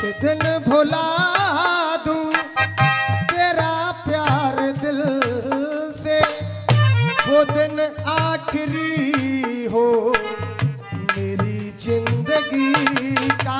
दिन भुला दूं तेरा प्यार दिल से, वो दिन आखिरी हो मेरी जिंदगी का।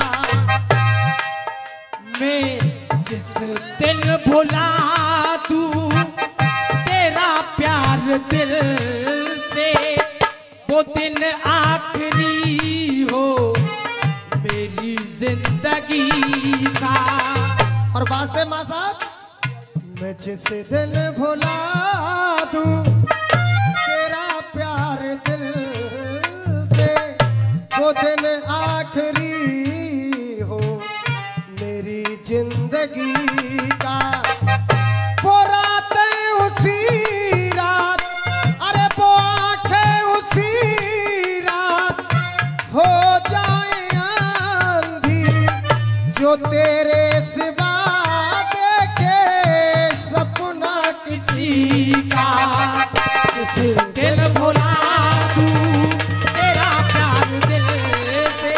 मैं जिस दिन भुला दूं तेरा प्यार दिल से, वो दिन आखिरी हो मेरी जिंदगी का। और वास्ते माँ साहब, मैं जिस दिन भुला दूं तेरा प्यार दिल से, वो दिन आखिरी हो मेरी जिंदगी का। वो रातें उसी रात, अरे वो आंखें उसी रात हो जाए आंधी, जो तेरे सिवा देखे सपना किसी का। जिस दिन भुला दूं तेरा प्यार दिल से।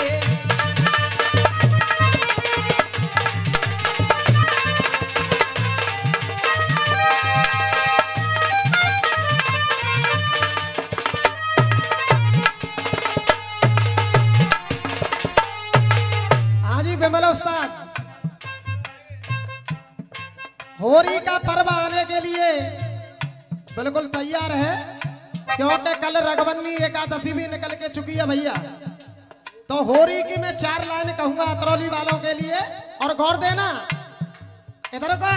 हाजी बिमल उस्ताद, होली का पर्व आने के लिए बिल्कुल तैयार है, क्योंकि कल रघुबन्नी एकादशी भी निकल के चुकी है भैया। तो होली की मैं 4 लाइन कहूंगा अतरौली वालों के लिए, और गौर देना इधर का।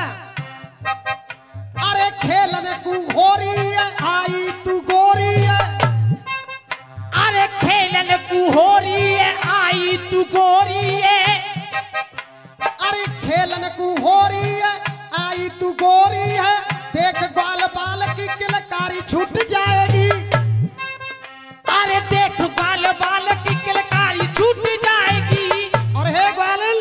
अरे खेलने को होरी है, आई तू गोरी है। अरे खेलन को होरी है, आई तू गोरी है। अरे खेलन को होरी है, आई तू गोरी है। देख ग्वाल बाल की किलकारी छूट जाएगी। अरे देख ग्वाल बाल की किलकारी छूट जाएगी। और हे ग्वालन,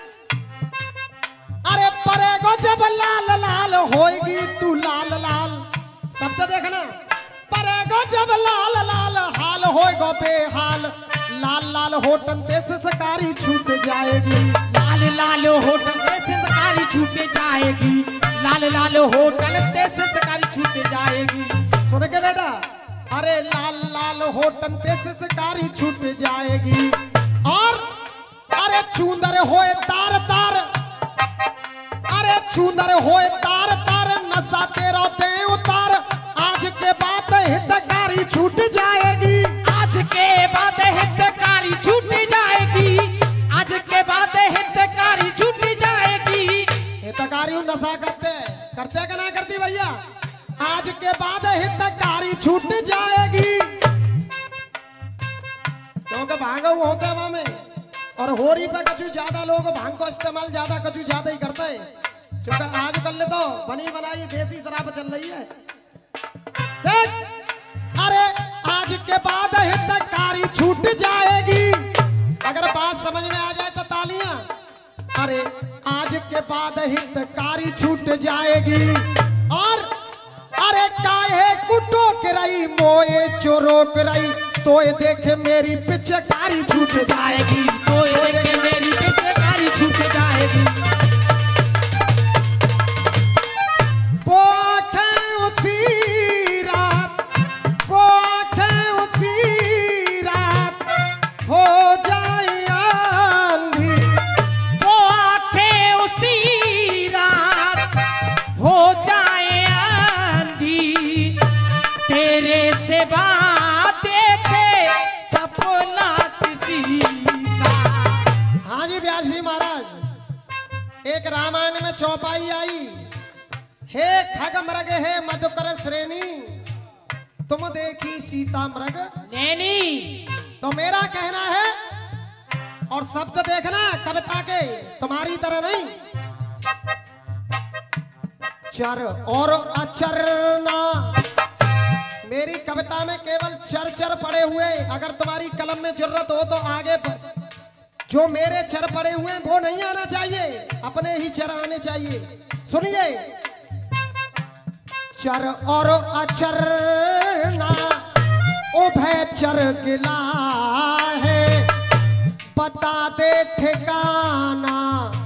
अरे परेगो जब लाल लाल होएगी तू लाल लाल। शब्द देखना, परेगो जब लाल लाल हाल होएगो बेहाल। लाल लाल होटन ते से सकारी छूट जाएगी। लाल लाल होटल पे से सकारी छूट जाएगी। लाल लाल होटल पे से सकारी छूट जाएगी। सुन के बेटा, अरे लाल लाल होटन ते से सकारी छूट जाएगी। और अरे चूंदर होए तार तार, अरे चूंदर होए तार तार, नशा तेरा दे उतार। आज के बाद हितकारी छूट जाएगी। आज के बाद हितकारी छूट जाएगी। आज के बाद हितकारी छूट जाएगी। हितकारी नशा करते कि ना करती भैया? आज के बाद हितकारी छूट जाएगी, क्योंकि भांग होता है वहां में। और होरी पे कछु ज्यादा लोग भांग को इस्तेमाल कछु ज्यादा ही करते हैं, क्योंकि आजकल तो बनी बनाई देसी शराब चल रही है। देख, अरे आज के बाद हितकारी छूट जाएगी। अगर बात समझ में आ जाए तो तालियां। अरे आज के बाद हितकारी छूट जाएगी। और अरे काहे कुटो करई मोए चोरो करई, तो ये देखे मेरी पिचकारी छूट जाएगी। तो ये देखे मेरी पिचकारी छूट जाएगी। वो आंखें उसी रात, वो आंखें उसी रात हो जाए आंधी। वो आंखें उसी रात हो जाए आंधी। तेरे सिवा देखे सपना किसी का। हाँ जी व्यास जी महाराज, एक रामायण में चौपाई आई, हे खग मृग हे मधुकर श्रेणी, तुम देखी सीता मृग नैनी। तो मेरा कहना है, और शब्द देखना कविता के, तुम्हारी तरह नहीं। चर और अचर ना, मेरी कविता में केवल चर चर पड़े हुए। अगर तुम्हारी कलम में जरूरत हो तो आगे जो मेरे चर पड़े हुए हैं वो नहीं आना चाहिए, अपने ही चर आने चाहिए। सुनिए, चर और अचर ना उभय चर गिला है, बता दे ठिकाना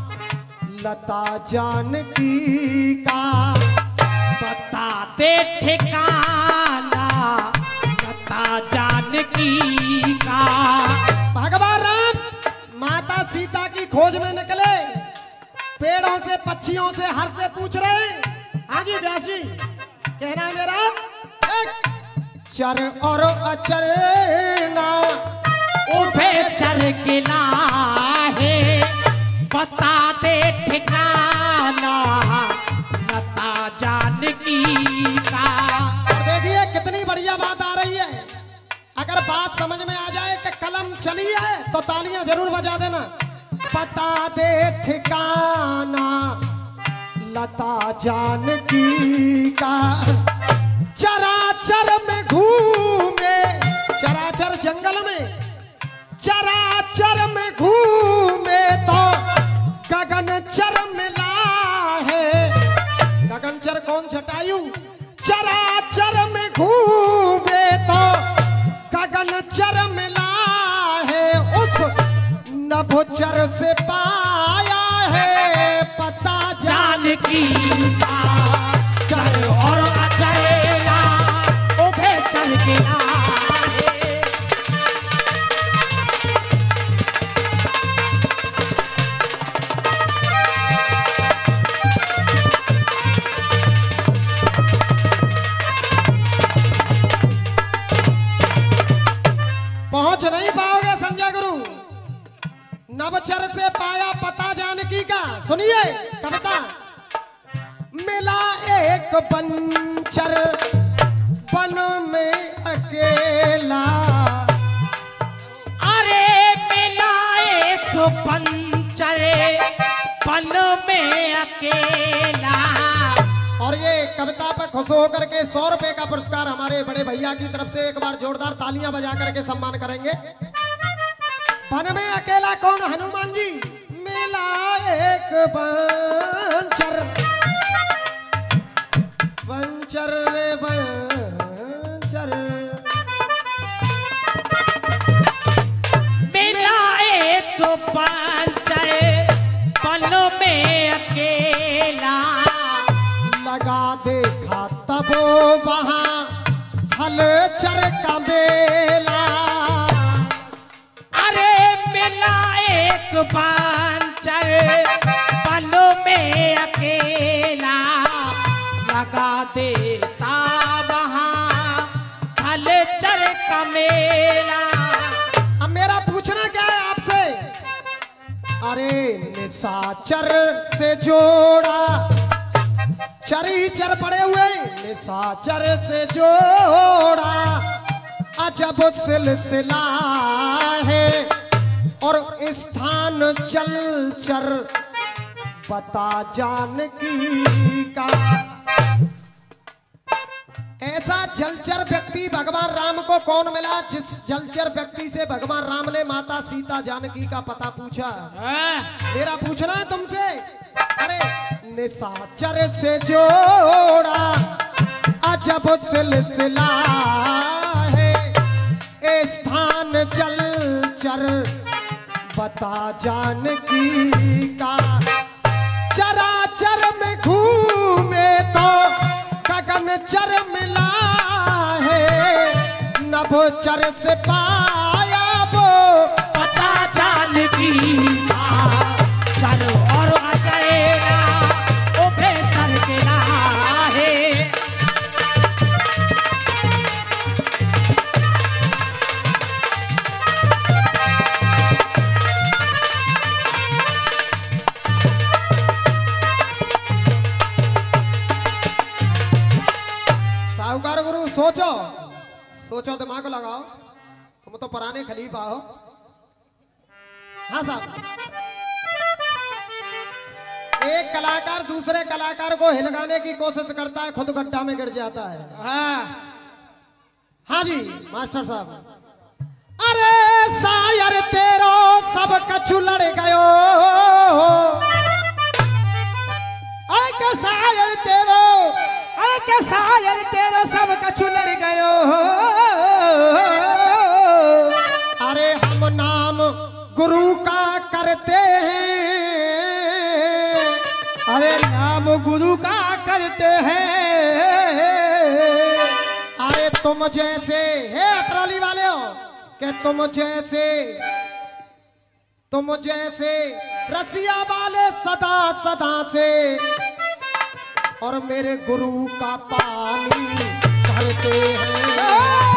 लता जानकी का बता दे ठिकाना लता जानकी का। भगवान राम माता सीता की खोज में निकले, पेड़ों से पक्षियों से हर से पूछ रहे हैं। हाँ जी व्यास जी, कहना है मेरा एक चर और अचर ना उभे चर गिला है बता दे ठिकाना लता जानकी का। और देखिए कितनी बढ़िया बात आ रही है। अगर बात समझ में आ जाए कि कलम चली है तो तालियां जरूर बजा देना। बता दे ठिकाना लता जानकी का, चराचर में घूमे, चराचर जंगल में, चराचर में घूमे तो गगनचर मिला है। गगनचर कौन जटायु, चराचर में घूमे तो गगनचर मिला है, उस नभोचर से पाया है पता जानकी का। चर और अचरेला उभे चर गिला है। पहुंच नहीं पाओगे संजय गुरु। नवचर से पाया पता जानकी का। सुनिए कविता। मिला एक पंचर वन में अकेला, अरे मिला एक पंचर पल में अकेला। और ये कविता पर खुश होकर के 100 रुपए का पुरस्कार हमारे बड़े भैया की तरफ से एक बार जोरदार तालियां बजा करके सम्मान करेंगे। वन में अकेला कौन, हनुमान जी। मिला एक पंचर, पंचर रे पंचर, मिला एक पंचर पल में अकेला। लगा देखा तब वहां हलचर का मेला। अरे मिला एक पंचर पल में अकेला। लगा देता वहां हलचर का मेला। अब मेरा पूछना क्या है आपसे। अरे निशाचर से जोड़ा, चरीचर पड़े हुए निशाचर से जोड़ा, अजब सिलसिला है और स्थान जलचर बता जानकी का। ऐसा जलचर व्यक्ति भगवान राम को कौन मिला जिस जलचर व्यक्ति से भगवान राम ने माता सीता जानकी का पता पूछा। मेरा पूछना है तुमसे। अरे निशाचर से जोड़ा, अजब सिलसिला है, ए स्थान जलचर बता जानकी का। चराचर में घूमे तो गगनचर मिला है, नभोचर से पाया वो पता जानकी का। चर और अचरेला उभे चर गिला है। साहूकार गुरु सोचो, सोचो दिमाग लगाओ। तुम तो पुराने खलीफा हो। हाँ साहब, एक कलाकार दूसरे कलाकार को हिलगाने की कोशिश करता है, खुद गड्ढा में गिर जाता है। हाँ जी मास्टर साहब। अरे शायर तेरो सब कछु लड़ गयो, के शायर तेरो, के शायर तेरो सब कछु लड़ गयो। अरे हम नाम गुरु का करते हैं, गुरु का करते हैं। अरे तुम जैसे हे अतरौली वाले हो कि तुम जैसे रसिया वाले सदा सदा से और मेरे गुरु का पानी भरते हैं।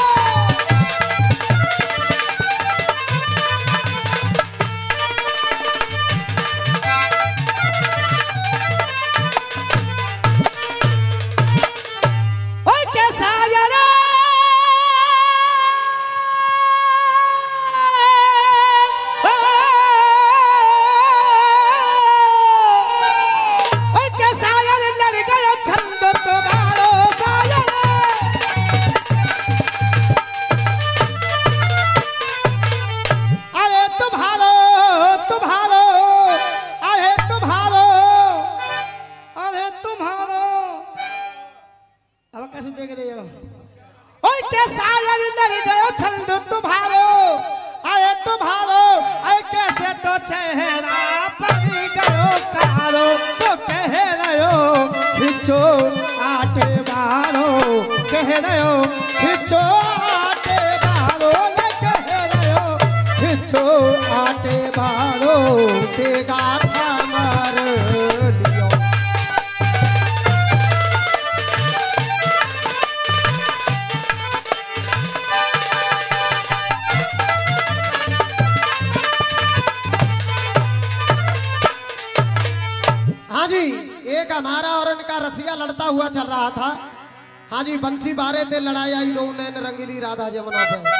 एक हमारा और इनका रसिया लड़ता हुआ चल रहा था। हाँ जी, बंसी बारे थे, लड़ाई आई दो नैन रंगीली राधा जमुना पे।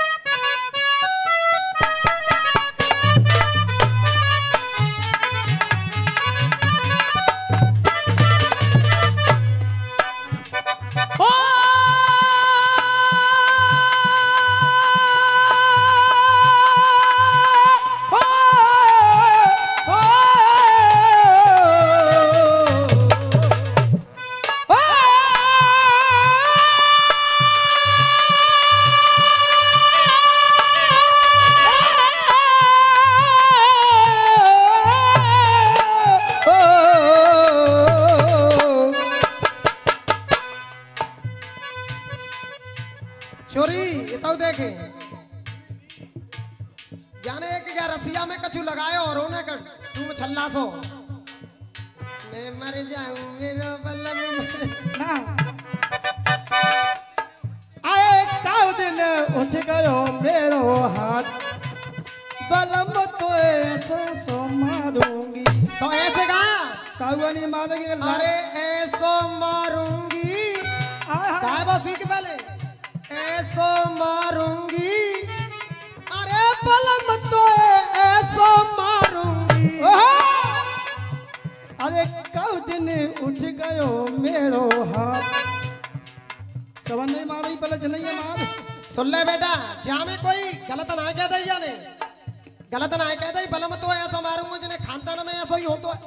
छोरी इताऊ देखे जाने एक क्या रसिया में कछु लगायो और उन्हें कर तुम छल्ला सो मैं मर जाऊं मेरा बल्लम ना आए काउ दिन उठ गयो मेरो हाथ बलम तो ऐसा सो मारूंगी। तो ऐसे गा काउआ नहीं मारेगी। अरे ऐसो मारूंगी काय बस सीख पहले ऐसो मारूंगी। अरे बलम तो ऐसो मारूंगी। अरे कौ दिन उठ गयो मेरो हाथ सबन नहीं मारी पहले जनैया मार। सुन ले बेटा, जहाँ में कोई गलत ना कह दे जाने गलत ना कह दे बलम तो ऐसा मारूंगा जिन्हें खानदान में ऐसा ही हो तो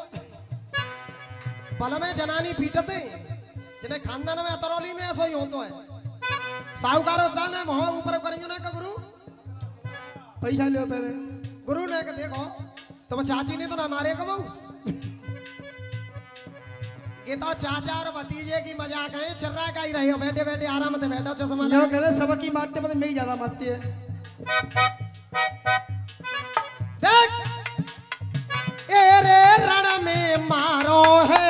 बलम जनानी पीटते जिन्हें खानदान में अतरौली में ऐसा ही हो तो है। साहूकारों सान है वहां ऊपर करेंगे ना का गुरु पैसा ले पहले गुरु ने के देखो तुम चाची ने तो ना मारे कमाऊ ये तो चाचा और भतीजे की मजाक है। चर्रा का ही रही हो बैठे बैठे आराम से बैठो चश्मा लगा करे सबकी मारते मतलब मैं ही ज्यादा मारती है। देख एरे रण में मारो है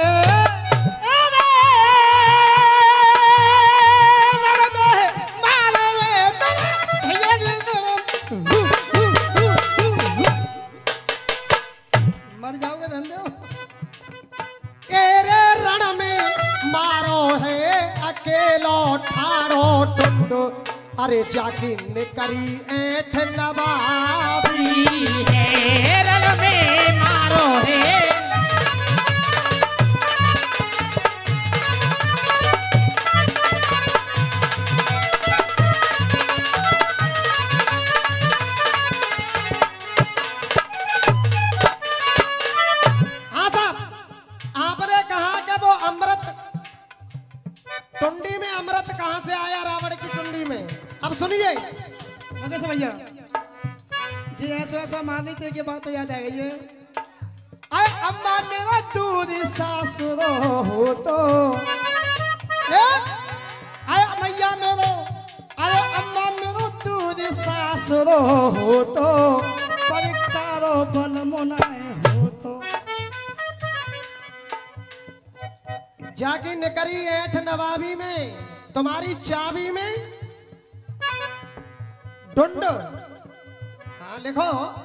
मर जाओगे धंधे एरे रण में मारो है अकेलो ठाड़ो टुंड। अरे जाकिन करी ऐठ नवाबी है रण में मारो है। टुंडी में अमृत कहां से आया रावण की टुंडी में? अब सुनिए भैया जी ऐसा ऐसा मान लेते की बात तो याद आ गई है। अम्मा मेरा दूध सासुरो हो तो आया मैया मेरो, अरे अम्मा मेरो दूध सासुरो हो तो, परिकारो बल मुनाए हो तो। जाकी निकरी ऐठ नवाबी में, तुम्हारी चाबी में ढूंढ। हाँ लिखो,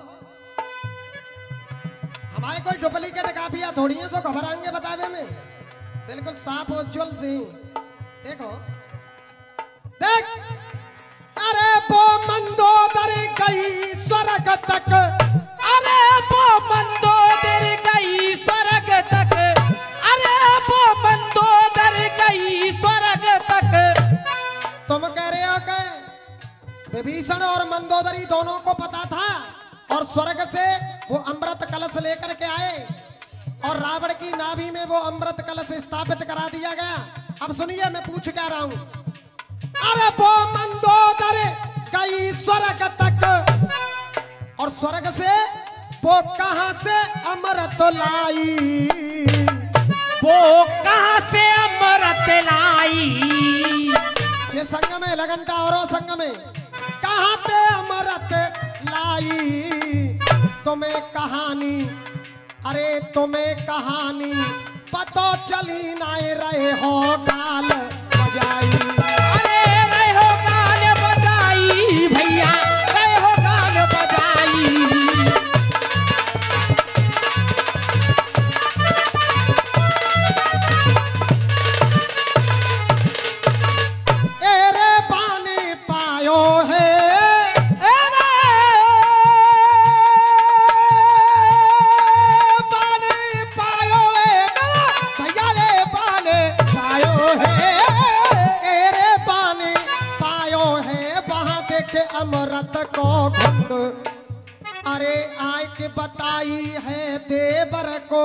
हमारे कोई डुप्लीकेट कापिया थोड़ी है सो घबराएंगे बतावे में, बिल्कुल साफ उज्जवल सी। देखो देख, अरे वो मंदोदर गई स्वर्ग तक, अरे वो मंदोदर गई स्वर्ग तक, अरे वो मंदोदर गई स्वर्ग तक। तुम कह रहे हो कि विभीषण और मंदोदरी दोनों को पता था और स्वर्ग से वो अमृत कलश लेकर के आए और रावण की नाभि में वो अमृत कलश स्थापित करा दिया गया। अब सुनिए मैं पूछ क्या रहा हूं। अरे वो मंदोदर गई स्वर्ग तक और स्वर्ग से वो कहां से अमृत लाई, वो कहां से अमृत लाई। ये संग में लगंटा और संग में कहां ते अमृत लाई। तुम्हें कहानी, अरे तुम्हें कहानी पतो चली नाए रहे हो गाल बजाई। अरे रहे हो गाल बजाई भैया, रहे हो गाल बजाई। एरे पानी पायो है, अमृत को घुंड, अरे आय के बताई है देवर को।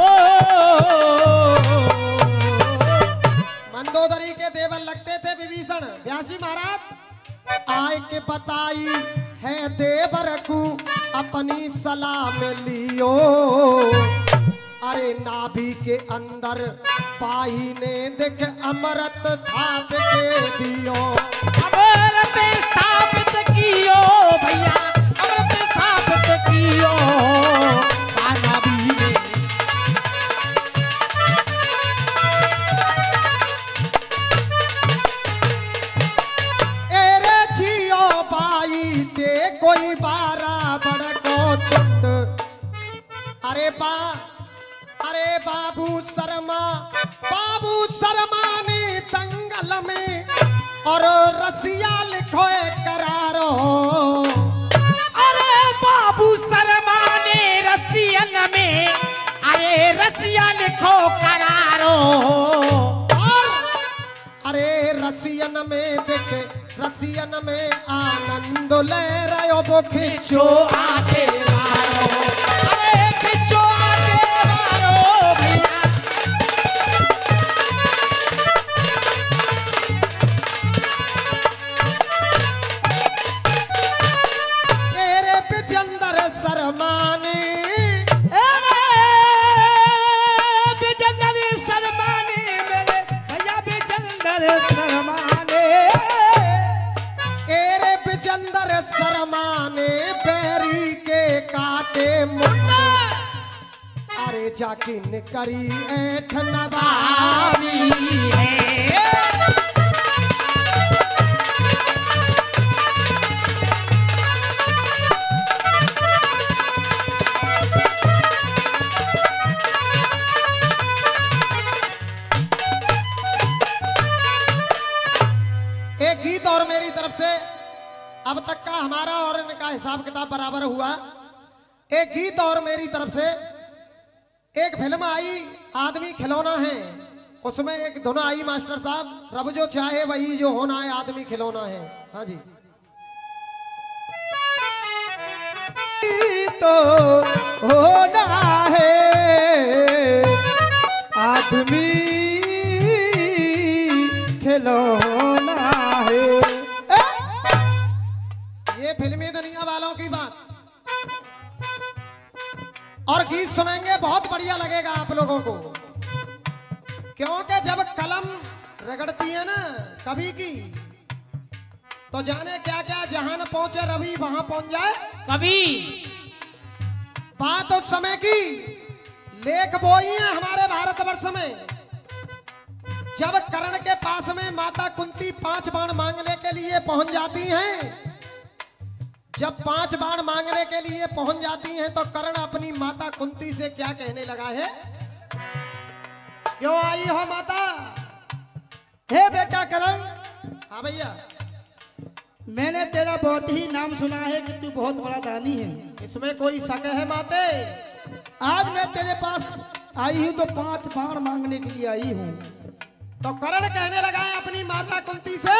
मंदोदरी के देवर लगते थे विभीषण। व्यासी महाराज आय के बताई है देवर को, अपनी सलाह में लियो। अरे नाभि के अंदर पाई ने देख अमृत थाप के दियो। अमृत स्थापित कियो भैया, अमृत स्थापित कियो नाभि में। एरे जियो बाई दे कोई बराबर को चुट। अरे बाबू शर्मा ने दंगल में और रसिया लिखो करारो। अरे बाबू शर्मा ने रसियन में, अरे रसिया लिखो करारो। और अरे रसियन में देखे, रसियन में आनंद ले रहो वो खिंचो आटे मारो, अरे खिंचो आटे मारो भैया। तेरे बिजंदर शर्मानी, बिजंदर शर्मानी मेरे भैया, बिजंदर शर्माने। तेरे बिजंदर शर्माने बैरी के काटे मुंडा। अरे जाकी निकरी ऐठ नवाबी है। एक गीत और मेरी तरफ से, अब तक का हमारा और इनका हिसाब किताब बराबर हुआ। एक गीत और मेरी तरफ से। एक फिल्म आई आदमी खिलौना है, उसमें एक धुन आई मास्टर साहब, रब जो चाहे वही जो होना है, आदमी खिलौना है। हाँ जी। तो होना है आदमी खिलौना है। ये फिल्मी दुनिया वालों की बात। और गीत सुनेंगे, बहुत बढ़िया लगेगा आप लोगों को, क्योंकि जब कलम रगड़ती है ना कवि की, तो जाने क्या क्या जहां न पहुंचे रवि वहां पहुंच जाए कवि। बात उस समय की लेख वो ही है हमारे भारतवर्ष में, जब कर्ण के पास में माता कुंती 5 बाण मांगने के लिए पहुंच जाती हैं। जब 5 बाण मांगने के लिए पहुंच जाती हैं तो कर्ण अपनी माता कुंती से क्या कहने लगा है, क्यों आई हो माता? हे बेटा करण, हाँ भैया, मैंने तेरा बहुत ही नाम सुना है कि तू बहुत बड़ा दानी है। इसमें कोई शक है माते? आज मैं तेरे पास आई हूँ तो 5 बाण मांगने के लिए आई हूँ। तो कर्ण कहने लगा है अपनी माता कुंती से,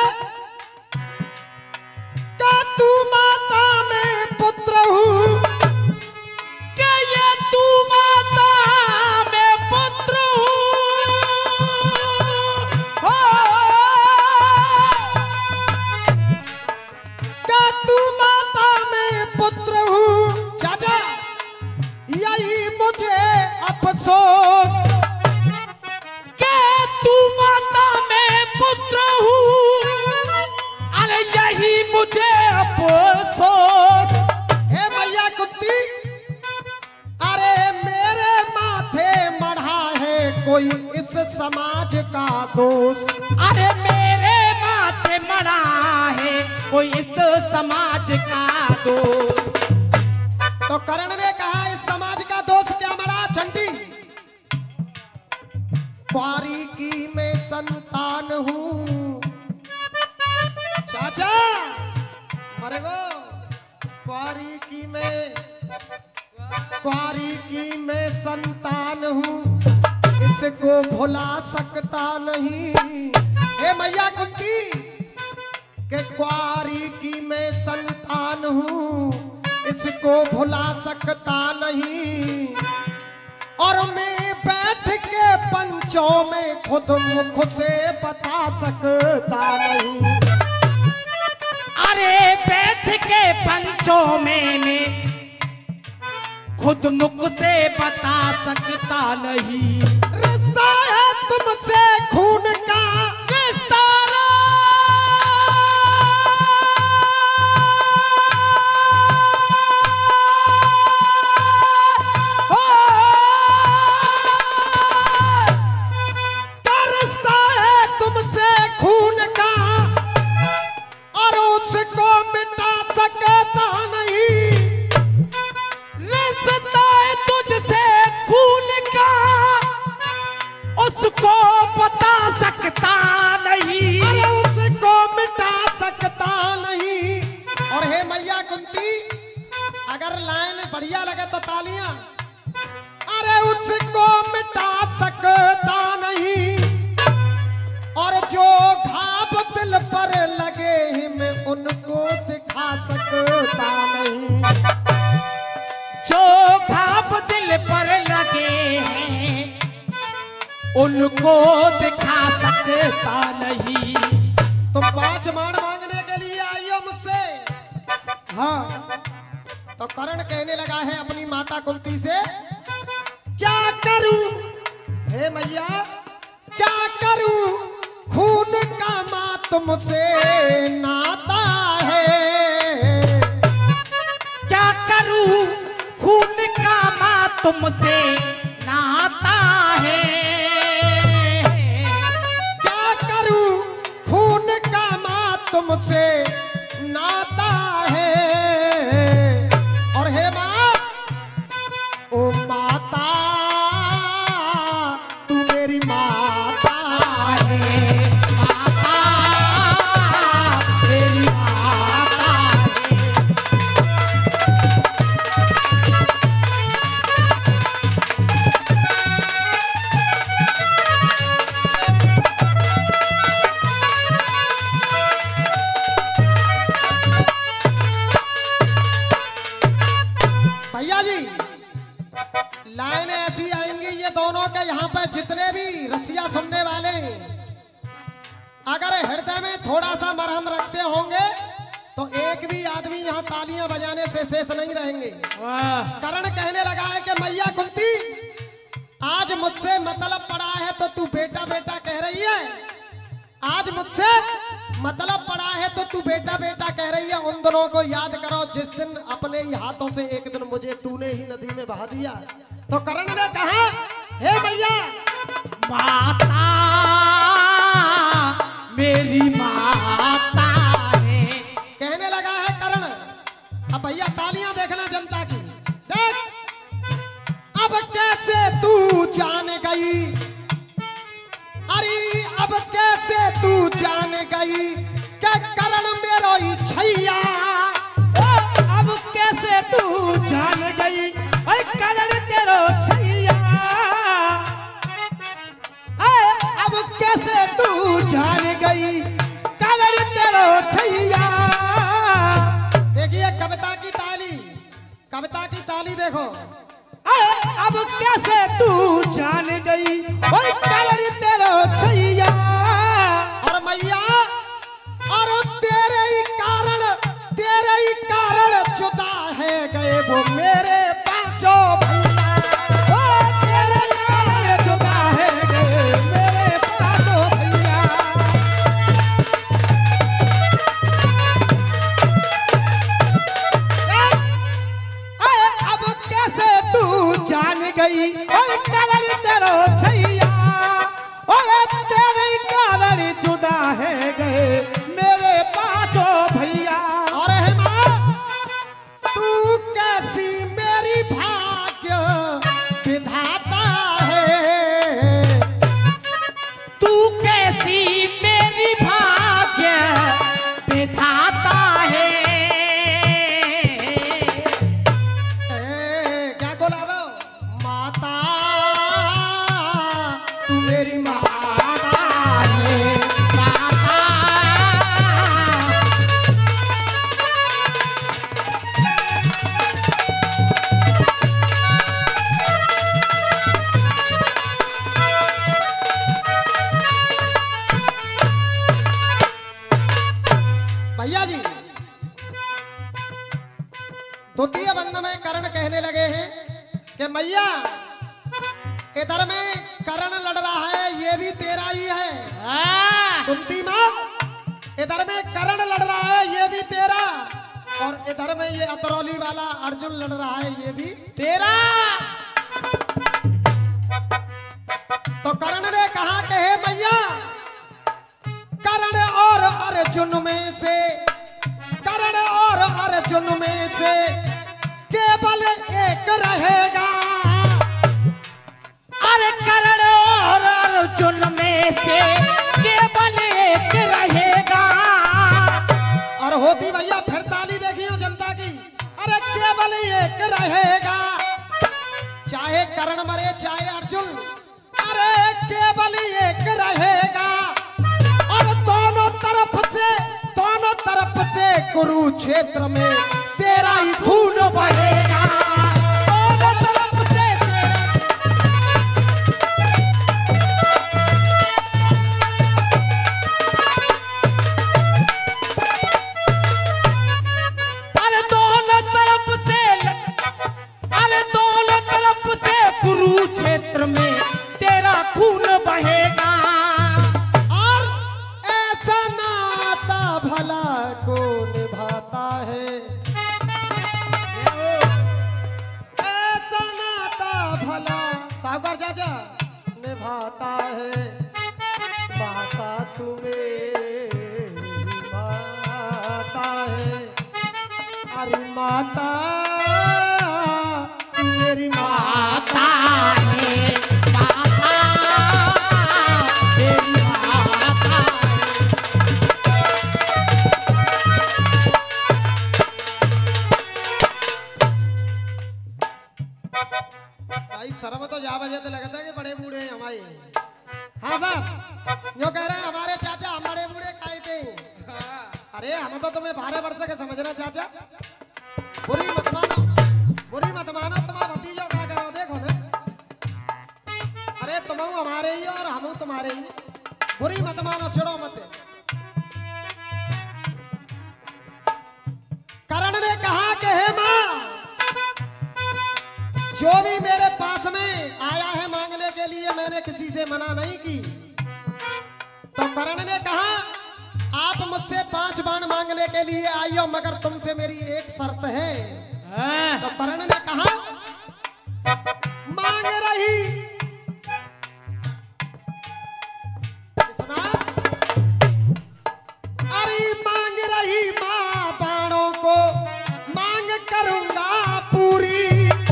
का तू माता में पुत्र हूँ, क्या ये तू माता में पुत्र हो, का तू माता में पुत्र हूँ। चाचा यही मुझे अफसोस, तू माता में पुत्र हूँ, अरे यही मुझे अफसोस। हे मैया कुंती, अरे मेरे माथे मढ़ा है कोई इस समाज का दोष, अरे मेरे माथे मड़ा है कोई इस समाज का दोष। तो कर्ण ने कहा इस समाज का दोष क्या मढ़ा छंटी? क्वारी की मैं संतान हूँ। चाचा मरे गो, क्वारी की मैं संतान हूँ, इसको भुला सकता नहीं। हे मैया कुंती, के क्वारी की मैं संतान हूँ, इसको भुला सकता नहीं। और मैं बैठ के पंचों में खुद मुख से बता सकता नहीं। अरे बैठ के पंचों में मैं खुद मुख से बता सकता नहीं। रिश्ता है तुमसे खून का, रिश्ता बढ़िया लगे तो तालियां। अरे उसको मिटा सकता नहीं, और जो घाव दिल पर लगे मैं उनको दिखा सकता नहीं। जो घाव दिल पर लगे हैं उनको दिखा सकता नहीं। तुम 5 बाण मांगने के लिए आई हो मुझसे? हाँ। तो कर्ण कहने लगा है अपनी माता कुंती से, क्या करूं हे मैया, क्या करूं, खून का मां तुमसे नाता है। क्या करूं, खून का मां तुमसे नाता है। क्या करूं, खून का मां तुमसे नाता है। और हे मां, ओ माता तू मेरी माता है। माता मेरी माता है। भैया जी, लाइन ऐसी आएंगी ये दोनों के यहाँ पे जितने भी रसिया सुनने वाले हैं, अगर हृदय में थोड़ा सा मरहम रखते होंगे तो एक भी आदमी यहाँ तालियां बजाने से शेष नहीं रहेंगे। वाह। कर्ण कहने लगा है कि मैं मैया कुंती आज मुझसे मतलब पड़ा है तो तू बेटा बेटा कह रही है। आज मुझसे मतलब पड़ा है तो तू बेटा बेटा कह रही है। उन दिनों को याद करो जिस दिन अपने ही हाथों से एक दिन मुझे तूने ही नदी में बहा दिया। तो कर्ण ने कहा हे मैया माता मेरी माता है। कहने लगा है कर्ण। अब भैया तालियां देखना जनता की। देख अब कैसे तू जान गई, अरे अब कैसे तू जान गई कि कर्ण मेरो ही छैया। अब कैसे तू जान गई करण तेरो छैया। अब कैसे तू जान गई करण तेरो छैया। देखिए कविता की ताली देखो। अब कैसे तू जान गई करण तेरो छैया। और मैया और तेरे ही कारण जुदा है गए वो मेरे पांचों भैया। तेरे कारण जुदा है गए मेरे पांचों भैया। अब कैसे तू जान गई करण तेरो छैया। तेरे कारण जुदा है गए मेरे पांचों भैया। और हे माँ तू कैसी मेरी भाग्य विधाता है। तू कैसी मेरी भाग्य विधाता है। क्या बोला माता तू मेरी माता है। भैया जी द्वितीय बंद में कर्ण कहने लगे हैं कि मैया इधर में कर्ण लड़ रहा है ये भी तेरा ही है। कुंती माँ इधर में कर्ण लड़ रहा है ये भी तेरा। और इधर में ये अतरौली वाला अर्जुन लड़ रहा है ये भी तेरा। तो कर्ण ने कहा कि हे मैया कर्ण और अर्जुन में से केवल एक रहेगा। अरे कर्ण और अर्जुन में से केवल एक रहेगा। और होती भैया फिर ताली देखियो जनता की। अरे केवल एक रहेगा चाहे कर्ण मरे चाहे अर्जुन। अरे केवल एक रहेगा। और दोनों तरफ से कुरुक्षेत्र में तेरा ही खून बहेगा। दोनों तरफ से तेरा। अरे दोनों तरफ से कुरुक्षेत्र में तेरा खून बहेगा। और ऐसा नाता भला को निभाता है। ऐसा नाता भला सागर चाचा निभाता है। माता तुम्हें माता है। अरे माता तू मेरी माता है माता तेरी माता भाई शर्म तो जा बजे तो लगता है कि बड़े बूढ़े हैं हमारे। हाँ साहब जो कह रहे हैं हमारे चाचा हम बड़े बूढ़े कहते हैं। अरे हम तो तुम्हें 12 वर्ष के समझना चाचा। बुरी मत मानो तुम्हारा भतीजों का करो देखो ना। अरे तुम हमारे ही और हम तुम्हारे ही। बुरी मत मानो चिड़ो मत। कर्ण ने कहा कि हे माँ जो भी मेरे पास में आया है मांगने के लिए, मैंने किसी से मना नहीं की। तो कर्ण ने कहा आप मुझसे 5 बाण मांगने के लिए आई हो, मगर तुमसे मेरी एक शर्त है। तो कर्ण ने कहा मांग रही सुना, अरे मांग रही मां बाणों को मांग करूंगा पूरी।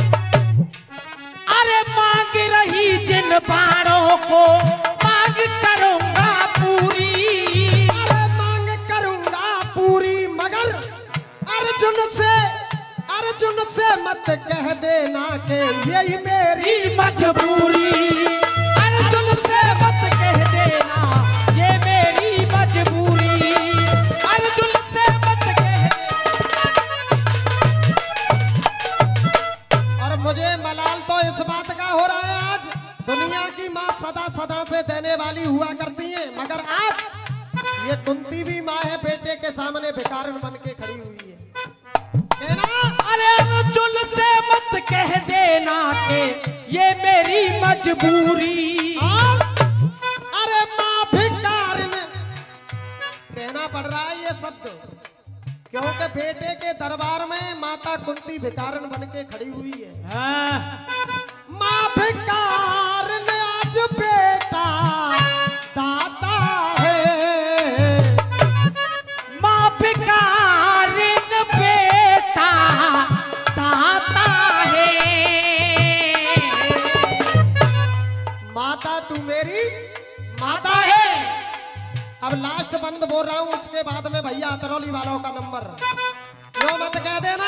अरे मांग रही जिन बाणों को मांग करूंगा पूरी। अरे मांग करूंगा पूरी, मगर अर्जुन से मत कह देना कि यही मेरी मजबूरी। अर्जुन से मत कह देना ये मेरी मजबूरी। अर्जुन से मत कह देना। और मुझे मलाल तो इस बात का हो रहा है, आज दुनिया की माँ सदा सदा से देने वाली हुआ करती है, मगर आज ये कुंती भी माँ है, बेटे के सामने भिखारन बन के खड़ी हुई है। अरे अर्जुन से मत कह देना कि ये मेरी मजबूरी। अरे माँ भिखारन कहना पड़ रहा है ये शब्द, क्योंकि बेटे के दरबार में माता कुंती भिखारन बन के खड़ी हुई है। माँ भिखारन आज बेटा दाता है। माँ भिखारन बेटा दाता है। माता तू मेरी माता है। अब लास्ट बंद बोल रहा हूं, उसके बाद में भैया अतरौली वालों का नंबर क्यों मत कह देना।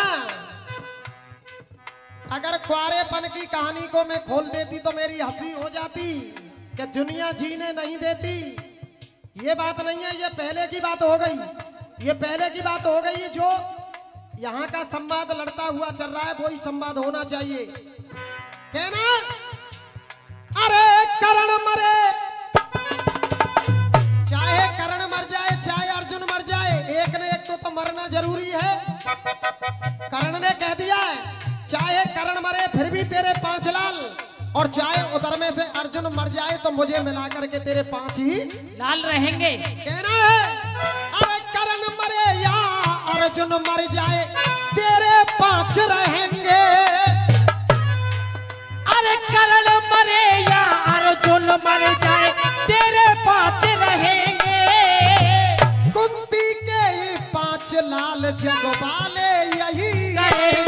अगर कुआरेपन की कहानी को मैं खोल देती तो मेरी हंसी हो जाती कि दुनिया जीने नहीं देती। ये बात नहीं है, ये पहले की बात हो गई, ये पहले की बात हो गई। जो यहाँ का संवाद लड़ता हुआ चल रहा है वही संवाद होना चाहिए। कहना अरे कर्ण मरे, चाहे कर्ण मर जाए चाहे अर्जुन मर जाए, एक न एक तो मरना जरूरी है। कर्ण ने कह दिया है चाहे कर्ण मरे फिर भी तेरे 5 लाल, और चाहे उधर में से अर्जुन मर जाए तो मुझे मिला करके तेरे 5 ही लाल रहेंगे। कहना है अरे कर्ण मरे या अर्जुन मर जाए तेरे 5 रहेंगे। अरे कर्ण मरे या अर्जुन मर जाए तेरे 5 रहेंगे। कुंती के 5 लाल जग वाले यही कहेंगे।